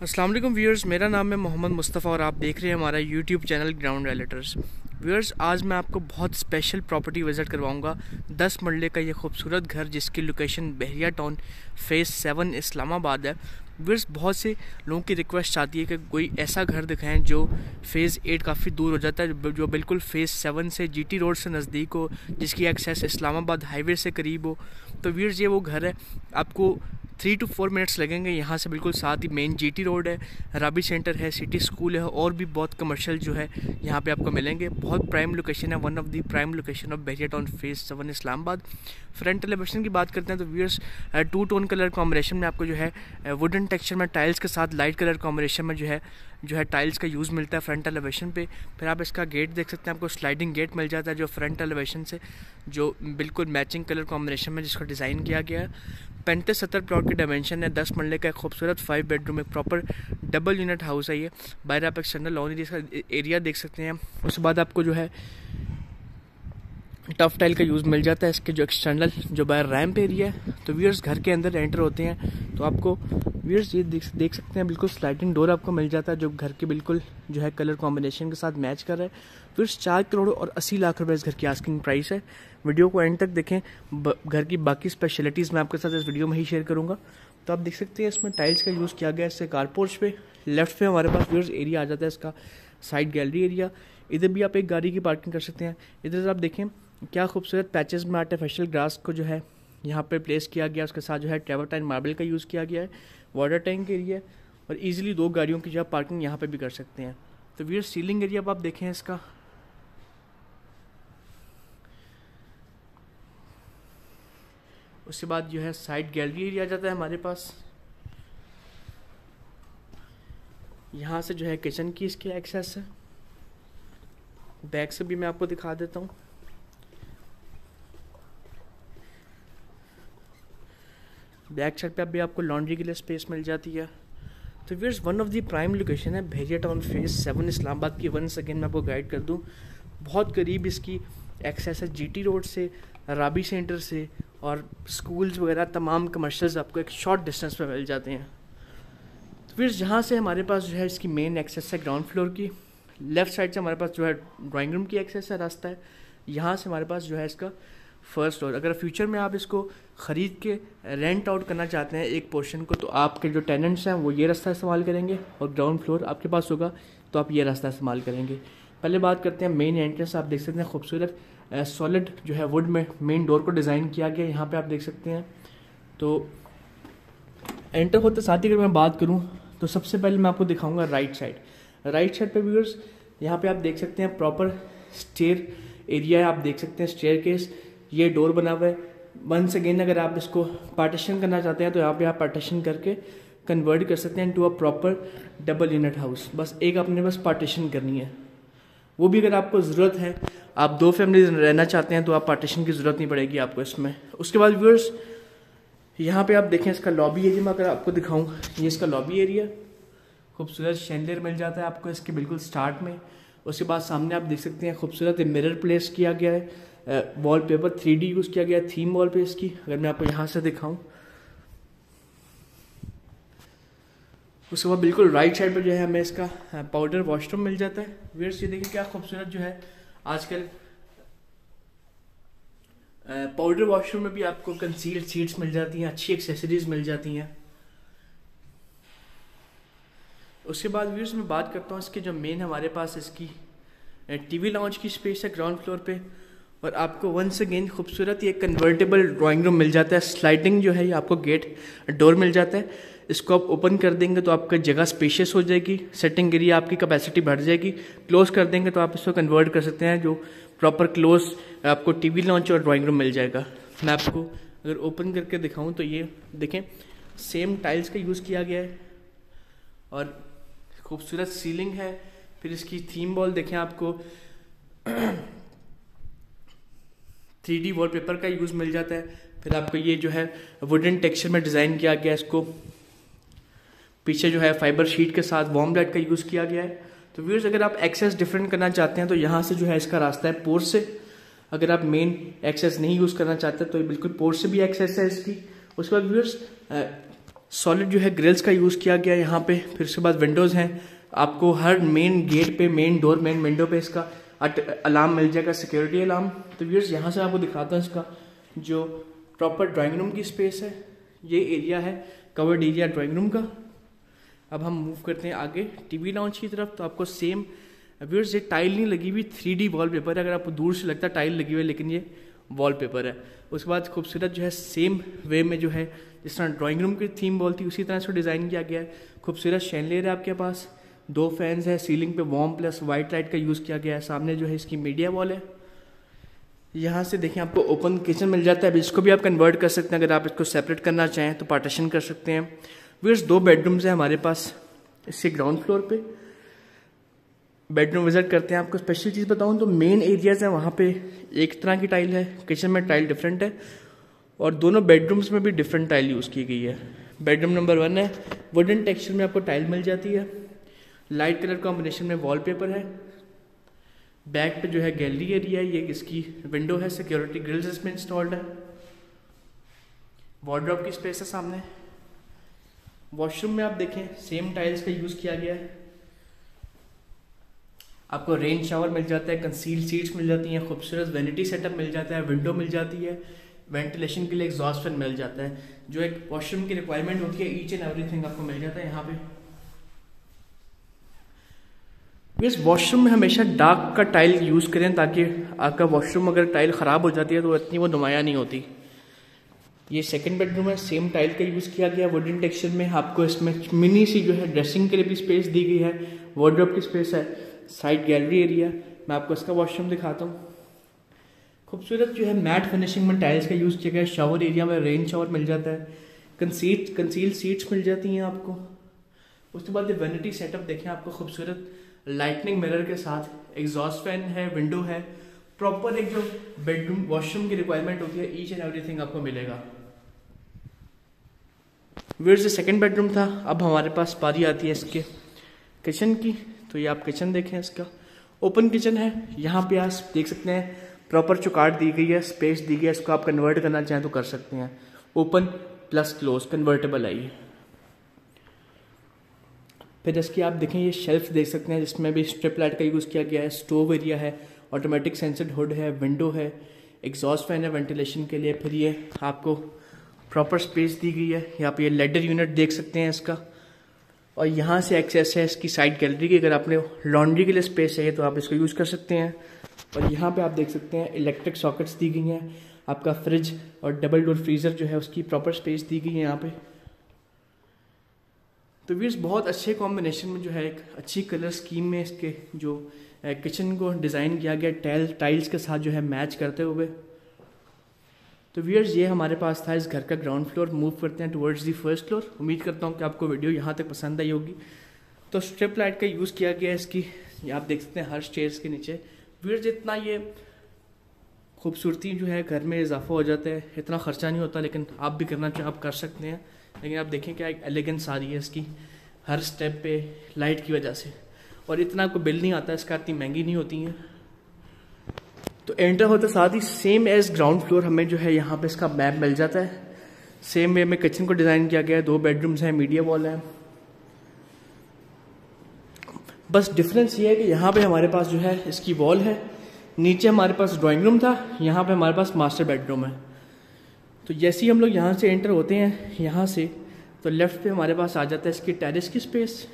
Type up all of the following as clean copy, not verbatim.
अस्सलाम वालेकुम व्यूअर्स, मेरा नाम है मोहम्मद मुस्तफ़ा और आप देख रहे हैं हमारा YouTube channel ground realtors. Viewers, आज मैं आपको बहुत स्पेशल प्रॉपर्टी विज़िट करवाऊंगा। 10 मरले का ये खूबसूरत घर जिसकी location Bahria town phase 7 Islamabad है। व्यूअर्स, बहुत से लोगों की रिक्वेस्ट आती है कि कोई ऐसा घर दिखाएं जो फ़ेज़ 8 काफ़ी दूर हो जाता है, जो बिल्कुल फ़ेज़ 7 से जीटी रोड से नज़दीक हो, जिसकी एक्सेस इस्लामाबाद हाईवे से करीब हो। तो व्यूअर्स, ये वो घर है। आपको 3 to 4 मिनट्स लगेंगे यहाँ से, बिल्कुल साथ ही मेन जीटी रोड है, राबी सेंटर है, सिटी स्कूल है और भी बहुत कमर्शियल जो है यहाँ पे आपको मिलेंगे। बहुत प्राइम लोकेशन है, one of the prime location of Bahria town phase 7 Islamabad. Front elevation की बात करते हैं तो व्यूअर्स, 2 टोन कलर कॉम्बिनेशन में आपको जो है वुडन टेक्सचर में टाइल्स के साथ लाइट कलर कॉम्बिनेशन में जो है टाइल्स का यूज़ मिलता है फ्रंट एलिवेशन पे। फिर आप इसका गेट देख सकते हैं, आपको स्लाइडिंग गेट मिल जाता है जो फ्रंट एलिवेशन से जो बिल्कुल मैचिंग कलर कॉम्बिनेशन में जिसका डिज़ाइन किया गया है। 35-70 प्लॉट की डायमेंशन है। 10 मरले का एक खूबसूरत 5 बेडरूम एक प्रॉपर डबल यूनिट हाउस है ये। बाहर आप एक्सटर्नल लॉन एरिया देख सकते हैं। उसके बाद आपको जो है टफ टाइल का यूज़ मिल जाता है। इसके जो एक्सटर्नल जो बाहर रैम्प एरिया है, तो व्यूअर्स घर के अंदर एंटर होते हैं तो आपको व्यूअर्स ये देख सकते हैं, बिल्कुल स्लाइडिंग डोर आपको मिल जाता है जो घर के बिल्कुल जो है कलर कॉम्बिनेशन के साथ मैच कर रहा है। व्यूअर्स, 4 करोड़ और 80 लाख रुपए इस घर की आस्किंग प्राइस है। वीडियो को एंड तक देखें, घर की बाकी स्पेशलिटीज़ मैं आपके साथ इस वीडियो में ही शेयर करूँगा। तो आप देख सकते हैं इसमें टाइल्स का यूज़ किया गया है। इससे कारपोर्च पे लेफ्ट पे हमारे पास व्यूअर्स एरिया आ जाता है, इसका साइड गैलरी एरिया। इधर भी आप एक गाड़ी की पार्किंग कर सकते हैं। इधर आप देखें क्या खूबसूरत पैचेस में आर्टिफिशियल ग्रास को जो है यहाँ पे प्लेस किया गया। उसके साथ जो है ट्रेवर्टाइन मार्बल का यूज़ किया गया है। वाटर टैंक एरिया और इजीली 2 गाड़ियों की जो है पार्किंग यहाँ पे भी कर सकते हैं। तो व्यूअर्स, सीलिंग एरिया अब आप देखें इसका, उसके बाद जो है साइड गैलरी एरिया आ जाता है हमारे पास। यहाँ से जो है किचन की इसकी एक्सेस है। बैक से भी मैं आपको दिखा देता हूँ। बैक साइड पे भी आपको लॉन्ड्री के लिए स्पेस मिल जाती है। तो viewers, one of the prime location है बहरिया टाउन फ़ेज़ 7 इस्लामाबाद की। वंस अगेन मैं आपको गाइड कर दूं, बहुत करीब इसकी एक्सेस है जीटी रोड से, राबी सेंटर से और स्कूल्स वगैरह तमाम कमर्शियल्स आपको एक शॉर्ट डिस्टेंस पे मिल जाते हैं। तो फिर जहाँ से हमारे पास जो है इसकी मेन एक्सेस है ग्राउंड फ्लोर की। लेफ़्ट साइड से हमारे पास जो है ड्राइंग रूम की एक्सेस है, रास्ता है। यहाँ से हमारे पास जो है इसका फर्स्ट फ्लोर। अगर फ्यूचर में आप इसको ख़रीद के रेंट आउट करना चाहते हैं एक पोर्शन को, तो आपके जो टेनेंट्स हैं वो ये रास्ता इस्तेमाल करेंगे और ग्राउंड फ्लोर आपके पास होगा तो आप ये रास्ता इस्तेमाल करेंगे। पहले बात करते हैं मेन एंट्रेंस। आप देख सकते हैं खूबसूरत सॉलिड जो है वुड में मेन डोर को डिज़ाइन किया गया यहाँ पे आप देख सकते हैं। तो एंटर होते साथ ही अगर मैं बात करूँ तो सबसे पहले मैं आपको दिखाऊंगा राइट साइड पे व्यूअर्स, यहाँ पे आप देख सकते हैं प्रॉपर स्टेयर एरिया है। आप देख सकते हैं स्टेयर केस, ये डोर बना हुआ है। वंस अगेन अगर आप इसको पार्टीशन करना चाहते हैं तो यहाँ पे आप पार्टीशन करके कन्वर्ट कर सकते हैं into a proper double unit house. बस एक आपने बस पार्टीशन करनी है, वो भी अगर आपको ज़रूरत है, आप 2 फैमिली रहना चाहते हैं तो आप पार्टीशन की ज़रूरत नहीं पड़ेगी आपको इसमें। उसके बाद व्यूअर्स, यहाँ पे आप देखें इसका लॉबी एरिया में अगर आपको दिखाऊं, ये इसका लॉबी एरिया, खूबसूरत शैंडलियर मिल जाता है आपको इसके बिल्कुल स्टार्ट में। उसके बाद सामने आप देख सकते हैं खूबसूरत मिरर प्लेस किया गया है। वॉलपेपर 3D यूज़ किया गया है थीम वॉल पे इसकी। अगर मैं आपको यहाँ से दिखाऊं, उसके बाद बिल्कुल राइट साइड पे जो है हमें इसका पाउडर वॉशरूम मिल जाता है। व्यूअर्स, ये देखिए क्या खूबसूरत जो है आजकल पाउडर वॉशरूम में भी आपको कंसील्ड सीट्स मिल जाती हैं, अच्छी एक्सेसरीज मिल जाती हैं। उसके बाद व्यूअर्स मैं बात करता हूँ इसके जो मेन हमारे पास इसकी टीवी लाउंज की स्पेस है ग्राउंड फ्लोर पे। और आपको वंस अगेन खूबसूरत ये कन्वर्टेबल ड्राइंग रूम मिल जाता है। स्लाइडिंग जो है ये आपको गेट डोर मिल जाता है। इसको आप ओपन कर देंगे तो आपका जगह स्पेशियस हो जाएगी, सेटिंग एरिया आपकी कैपेसिटी बढ़ जाएगी। क्लोज कर देंगे तो आप इसको कन्वर्ट कर सकते हैं, जो प्रॉपर क्लोज आपको टीवी लॉन्च और ड्राइंग रूम मिल जाएगा। मैं आपको अगर ओपन करके दिखाऊं तो ये देखें, सेम टाइल्स का यूज़ किया गया है और खूबसूरत सीलिंग है। फिर इसकी थीम वॉल देखें, आपको 3D वॉलपेपर का यूज़ मिल जाता है। फिर आपको ये जो है वुडन टेक्सचर में डिज़ाइन किया गया है, इसको पीछे जो है फाइबर शीट के साथ वार्म लाइट का यूज़ किया गया है। तो व्यूअर्स, अगर आप एक्सेस डिफरेंट करना चाहते हैं तो यहाँ से जो है इसका रास्ता है पोर्च से। अगर आप मेन एक्सेस नहीं यूज़ करना चाहते तो बिल्कुल पोर्च से भी एक्सेस है इसकी। उसके बाद व्यूअर्स, सॉलिड जो है ग्रिल्स का यूज़ किया गया यहाँ पे। फिर उसके बाद विंडोज़ हैं, आपको हर मेन गेट पे, मेन डोर, मेन विंडो पे इसका अलार्म मिल जाएगा, सिक्योरिटी अलार्म। तो व्यूअर्स यहाँ से आपको दिखाता हूँ इसका जो प्रॉपर ड्राइंग रूम की स्पेस है, ये एरिया है कवर्ड एरिया ड्राइंग रूम का। अब हम मूव करते हैं आगे टीवी लाउंज की तरफ। तो आपको सेम व्यूअर्स, ये टाइल नहीं लगी हुई, 3D वॉलपेपर है। अगर आपको दूर से लगता है टाइल लगी हुई है, लेकिन ये वॉलपेपर है। उसके बाद खूबसूरत जो है सेम वे में जो है जिस तरह ड्राइंग रूम की थीम वॉल थी उसी तरह इसको डिज़ाइन किया गया है। खूबसूरत शैनलियर है आपके पास, 2 फैंस है, सीलिंग पे वार्म प्लस वाइट लाइट का यूज़ किया गया है। सामने जो है इसकी मीडिया वॉल है। यहाँ से देखें आपको ओपन किचन मिल जाता है, इसको भी आप कन्वर्ट कर सकते हैं। अगर आप इसको सेपरेट करना चाहें तो पार्टीशन कर सकते हैं। व्यूअर्स 2 बेडरूम्स हैं हमारे पास इसके ग्राउंड फ्लोर पे। बेडरूम विजिट करते हैं। आपको स्पेशल चीज़ बताऊं तो मेन एरियाज है वहाँ पे एक तरह की टाइल है, किचन में टाइल डिफरेंट है, और दोनों बेडरूम्स में भी डिफरेंट टाइल यूज़ की गई है। बेडरूम नंबर 1 है, वुडन टेक्सचर में आपको टाइल मिल जाती है, लाइट कलर कॉम्बिनेशन में वॉलपेपर है। बैक पे जो है गैलरी एरिया है, ये इसकी विंडो है, सिक्योरिटी ग्रिल्स इसमें इंस्टॉल्ड है, वार्डरोब की स्पेस है सामने। वॉशरूम में आप देखें सेम टाइल्स का यूज़ किया गया है। आपको रेन शावर मिल जाता है, कंसील सीट्स मिल जाती हैं, खूबसूरत वेनिटी सेटअप मिल जाता है, विंडो मिल जाती है, वेंटिलेशन के लिए एग्जॉस्ट फैन मिल जाता है। जो एक वॉशरूम की रिक्वायरमेंट होती है, ईच एंड एवरीथिंग आपको मिल जाता है यहाँ पे। इस वॉशरूम में हमेशा डार्क का टाइल यूज़ करें ताकि आपका वॉशरूम अगर टाइल ख़राब हो जाती है तो इतनी वो नुमाया नहीं होती। ये सेकंड बेडरूम है, सेम टाइल का यूज़ किया गया वुडन टेक्सचर में। आपको इसमें मिनी सी जो है ड्रेसिंग के लिए भी स्पेस दी गई है, वार्डरोब की स्पेस है, साइड गैलरी एरिया। मैं आपको इसका वॉशरूम दिखाता हूँ। खूबसूरत जो है मैट फिनिशिंग में टाइल्स का यूज़ किया गया है। शावर एरिया में रेन शावर मिल जाता है, कंसील सीट्स मिल जाती हैं आपको। उसके बाद ये वेनिटी सेटअप देखें, आपको खूबसूरत लाइटनिंग मिरर के साथ एग्जॉस्ट फैन है, विंडो है, प्रॉपर एक जो बेडरूम वॉशरूम की रिक्वायरमेंट होती है ईच एंड एवरीथिंग आपको मिलेगा। व्यूअर्स, सेकंड बेडरूम था। अब हमारे पास बारी आती है इसके किचन की। तो ये आप किचन देखें, इसका ओपन किचन है। यहाँ पे आप देख सकते हैं प्रॉपर चौकाट दी गई है, स्पेस दी गई है। इसको आप कन्वर्ट करना चाहें तो कर सकते हैं, ओपन प्लस क्लोज कन्वर्टेबल है ये। फिर इसकी आप देखें ये शेल्फ देख सकते हैं जिसमें भी स्ट्रिप लाइट का यूज़ किया गया है, स्टोव एरिया है, ऑटोमेटिक सेंसर्ड हुड है, विंडो है, एग्जॉस्ट फैन है वेंटिलेशन के लिए। फिर ये आपको प्रॉपर स्पेस दी गई है। यहाँ पे ये लेडर यूनिट देख सकते हैं इसका, और यहाँ से एक्सेस है इसकी साइड गैलरी की। अगर आपने लॉन्ड्री के लिए स्पेस चाहिए तो आप इसको यूज़ कर सकते हैं। और यहाँ पे आप देख सकते हैं इलेक्ट्रिक सॉकेट्स दी गई हैं। आपका फ्रिज और डबल डोर फ्रीज़र जो है उसकी प्रॉपर स्पेस दी गई है यहाँ पे। तो व्यूअर्स बहुत अच्छे कॉम्बिनेशन में जो है एक अच्छी कलर स्कीम में इसके जो किचन को डिज़ाइन किया गया टाइल्स के साथ जो है मैच करते हुए। तो व्यूअर्स ये हमारे पास था इस घर का ग्राउंड फ्लोर। मूव करते हैं टुवर्ड्स दी फर्स्ट फ्लोर। उम्मीद करता हूँ कि आपको वीडियो यहाँ तक पसंद आई होगी। तो स्ट्रिप लाइट का यूज़ किया गया है इसकी, आप देख सकते हैं हर स्टेयर्स के नीचे। व्यूअर्स जितना ये खूबसूरती जो है घर में इजाफा हो जाता है, इतना ख़र्चा नहीं होता, लेकिन आप भी करना चाहें आप कर सकते हैं। लेकिन आप देखें क्या एक एलिगेंस आ रही है इसकी हर स्टेप पे लाइट की वजह से, और इतना आपको बिल नहीं आता, इसका इतनी महंगी नहीं होती हैं। तो एंटर होते साथ ही सेम एज ग्राउंड फ्लोर हमें जो है यहाँ पे इसका मैप मिल जाता है। सेम वे में किचन को डिज़ाइन किया गया है, 2 बेडरूम्स हैं, मीडिया वॉल है। बस डिफरेंस ये है कि यहाँ पे हमारे पास जो है इसकी वॉल है, नीचे हमारे पास ड्राइंग रूम था, यहाँ पे हमारे पास मास्टर बेडरूम है। तो जैसे ही हम लोग यहाँ से एंटर होते हैं यहाँ से, तो लेफ्ट पे हमारे पास आ जाता है इसकी टेरेस की स्पेस।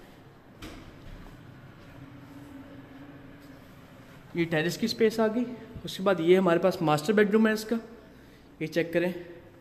ये टेरेस की स्पेस आ गई। उसके बाद ये हमारे पास मास्टर बेडरूम है इसका, ये चेक करें।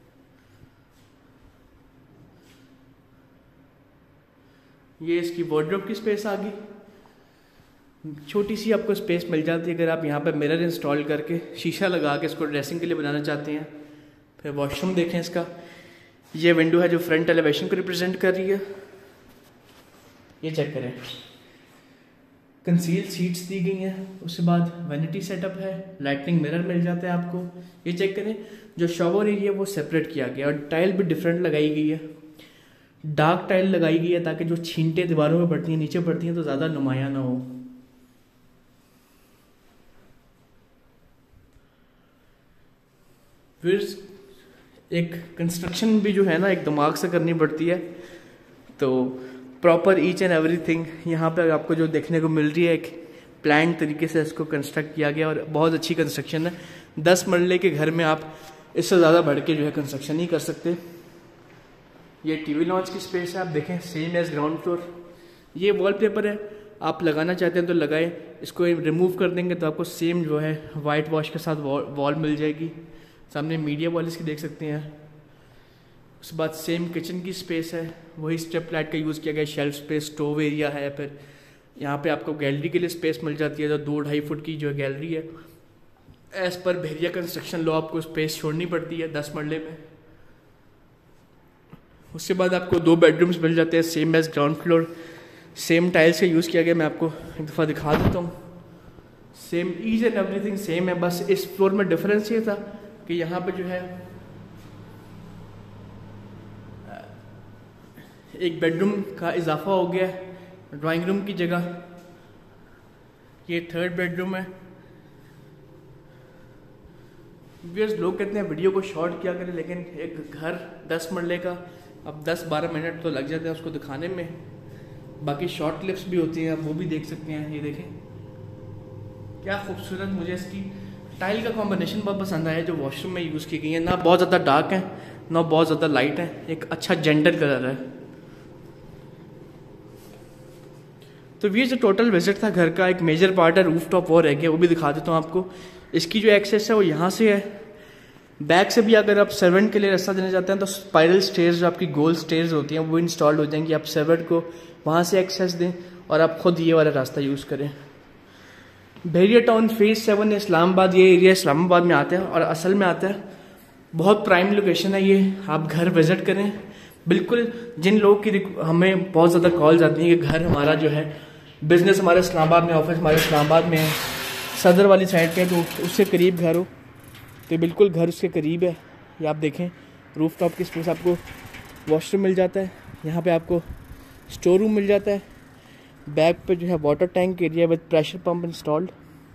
ये इसकी वार्डरोब की स्पेस आ गई, छोटी सी आपको स्पेस मिल जाती है अगर आप यहाँ पर मिरर इंस्टॉल करके शीशा लगा के इसको ड्रेसिंग के लिए बनाना चाहते हैं। फिर वॉशरूम देखें इसका, ये विंडो है जो फ्रंट एलिवेशन को रिप्रेजेंट कर रही है, ये चेक करें। कंसील सीट्स दी गई हैं। उसके बाद वैनिटी सेटअप है, लाइटनिंग मिरर मिल जाता है आपको, ये चेक करें। जो शॉवर एरिया वो सेपरेट किया गया और टाइल भी डिफरेंट लगाई गई है, डार्क टाइल लगाई गई है ताकि जो छींटे दीवारों में पड़ती हैं नीचे पड़ती हैं तो ज़्यादा नुमाया ना हो। फिर एक कंस्ट्रक्शन भी जो है ना एक दिमाग से करनी पड़ती है, तो प्रॉपर ईच एंड एवरीथिंग यहाँ पर आपको जो देखने को मिल रही है, एक प्लान तरीके से इसको कंस्ट्रक्ट किया गया और बहुत अच्छी कंस्ट्रक्शन है। 10 मरले के घर में आप इससे ज़्यादा बढ़ के जो है कंस्ट्रक्शन नहीं कर सकते। ये टीवी लॉन्च की स्पेस है, आप देखें सेम एज ग्राउंड फ्लोर। ये वॉलपेपर है, आप लगाना चाहते हैं तो लगाएं, इसको रिमूव कर देंगे तो आपको सेम जो है वाइट वॉश के साथ वॉल मिल जाएगी। सामने मीडिया वॉल इसकी देख सकते हैं। उसके बाद सेम किचन की स्पेस है, वही स्टेप लाइट का यूज़ किया गया, शेल्फ स्पेस, स्टोव एरिया है। फिर यहाँ पे आपको गैलरी के लिए स्पेस मिल जाती है, जो 2-2.5 फुट की जो है गैलरी है। As per Bahria construction law आपको स्पेस छोड़नी पड़ती है 10 मरले में। उसके बाद आपको 2 बेडरूम्स मिल जाते हैं, same as ground floor. Same tiles का यूज़ किया गया, मैं आपको एक दफ़ा दिखा देता हूँ। Same each and everything same है, बस इस फ्लोर में डिफरेंस ये था कि यहाँ पे जो है एक बेडरूम का इजाफा हो गया है ड्राइंग रूम की जगह। ये 3rd बेडरूम है। व्यूअर्स, लोग कहते हैं वीडियो को शॉर्ट किया करें, लेकिन एक घर 10 मरले का अब 10-12 मिनट तो लग जाते हैं उसको दिखाने में। बाकी शॉर्ट क्लिप्स भी होती हैं, आप वो भी देख सकते हैं। ये देखें क्या खूबसूरत, मुझे इसकी टाइल का कॉम्बिनेशन बहुत पसंद आया जो वॉशरूम में यूज़ की गई है। ना बहुत ज़्यादा डार्क है ना बहुत ज़्यादा लाइट है, एक अच्छा जेंडर कलर है। तो ये जो टोटल विजिट था घर का, एक मेजर पार्ट है रूफ टॉप और रह गया, वो भी दिखा देता हूँ आपको। इसकी जो एक्सेस है वो यहाँ से है। बैक से भी अगर आप सर्वेंट के लिए रास्ता देना चाहते हैं तो स्पाइरल स्टेयर्स, जो आपकी गोल स्टेयर्स होती हैं, वो इंस्टॉल्ड हो जाएंगी। आप सर्वेंट को वहाँ से एक्सेस दें और आप खुद ये वाला रास्ता यूज़ करें। भेरिया टाउन फेज 7 इस्लामाबाद, ये एरिया इस्लामाबाद में आता है और असल में आता है। बहुत प्राइम लोकेशन है ये, आप घर विजिट करें। बिल्कुल जिन लोगों की हमें बहुत ज़्यादा कॉल्स आती हैं कि घर हमारा जो है बिजनेस हमारे इस्लामाबाद में, ऑफिस हमारे इस्लामाबाद में है, सदर वाली साइड पे, तो उससे करीब घर हो, तो बिल्कुल घर उसके करीब है। ये आप देखें रूफ टॉप की स्पेस, आपको वॉशरूम मिल जाता है, यहाँ पे आपको स्टोर रूम मिल जाता है। बैक पे जो है water tank area with pressure pump installed.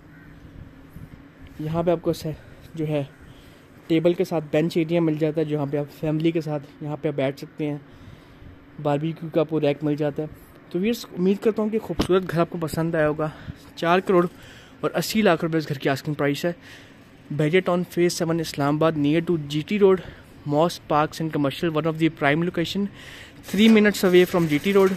यहाँ पे आपको जो है टेबल के साथ बेंच एरिया मिल जाता है, जहाँ पे आप फैमिली के साथ यहाँ पे आप बैठ सकते हैं। बारबेक्यू का आपको रैक मिल जाता है। तो ये उम्मीद करता हूँ कि खूबसूरत घर आपको पसंद आया होगा। 4 करोड़ और 80 लाख रुपए इस घर की आस्किंग प्राइस है। Bahria town phase 7 Islamabad, near to GT road, mosque parks and commercial, one of the prime location, 3 minutes away from GT road.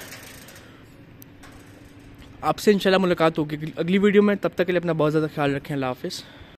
आपसे इंशाल्लाह मुलाकात होगी अगली वीडियो में, तब तक के लिए अपना बहुत ज़्यादा ख्याल रखें। अल्लाह हाफिज़।